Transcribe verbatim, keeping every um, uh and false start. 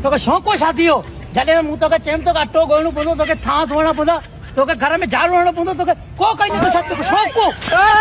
तोखे शौक़ हो शादी हो जॾहिं मूं तोखे चयुमि तोखे अटो ॻोल्हणो पवंदो तोखे थां धोइणा पवंदा तोखे घर में झाड़ू हणणो पवंदो तोखे को कई नथो छा तोखे शौक़ हो